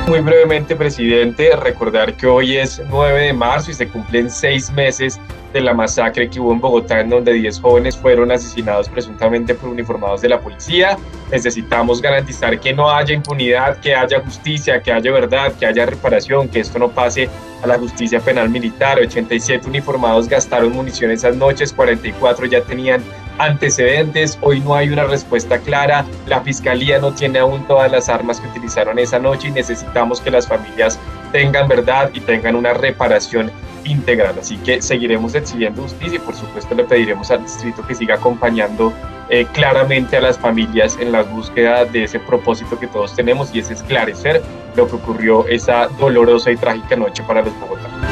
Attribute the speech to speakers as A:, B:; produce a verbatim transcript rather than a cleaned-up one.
A: Muy brevemente, presidente, recordar que hoy es nueve de marzo y se cumplen seis meses de la masacre que hubo en Bogotá, en donde diez jóvenes fueron asesinados presuntamente por uniformados de la policía. Necesitamos garantizar que no haya impunidad, que haya justicia, que haya verdad, que haya reparación, que esto no pase a la justicia penal militar. ochenta y siete uniformados gastaron munición esas noches, cuarenta y cuatro ya tenían antecedentes. Hoy no hay una respuesta clara, la fiscalía no tiene aún todas las armas que utilizaron esa noche y necesitamos que las familias tengan verdad y tengan una reparación integral. Así que seguiremos exigiendo justicia y por supuesto le pediremos al distrito que siga acompañando eh, claramente a las familias en la búsqueda de ese propósito que todos tenemos, y es esclarecer lo que ocurrió esa dolorosa y trágica noche para los bogotanos.